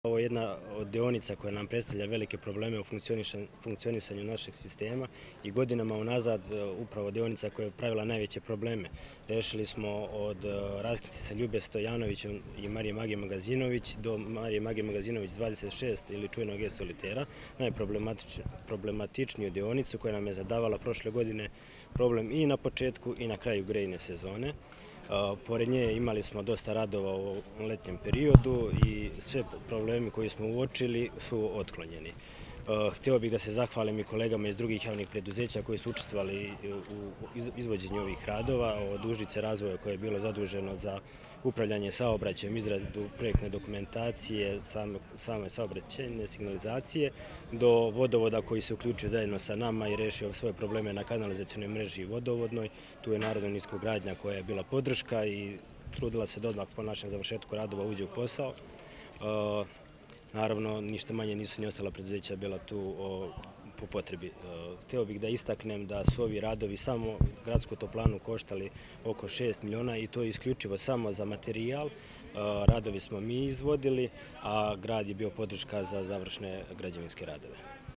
Ovo je jedna od dionica koja nam predstavlja velike probleme u funkcionisanju našeg sistema i godinama unazad upravo dionica koja je pravila najveće probleme. Rešili smo od raskrsnice sa Ljube Stojanovićem i Marije Magije Magazinović do Marije Magije Magazinović 26 ili čuvenog E-solitera, najproblematičniju dionicu koja nam je zadavala prošle godine problem i na početku i na kraju grejne sezone. Pored nje imali smo dosta radova u letnjem periodu i sve problemi koji smo uočili su otklonjeni. Htio bih da se zahvalim i kolegama iz drugih javnih preduzeća koji su učestvovali u izvođenju ovih radova, od Užice razvoja koje je bilo zaduženo za upravljanje saobraćajem, izradu projektne dokumentacije, same saobraćajne signalizacije, do vodovoda koji se uključio zajedno sa nama i rešio svoje probleme na kanalizacionoj mreži i vodovodnoj. Tu je Narodna niskogradnja koja je bila podrška i trudila se da odmah po našem završetku radova uđe u posao. Naravno, ništa manje nisu ni ostala preduzeća bila tu po potrebi. Htio bih da istaknem da su ovi radovi samo gradsku toplanu koštali oko 6 miliona i to je isključivo samo za materijal. Radovi smo mi izvodili, a grad je bio podrška za završne građevinske radove.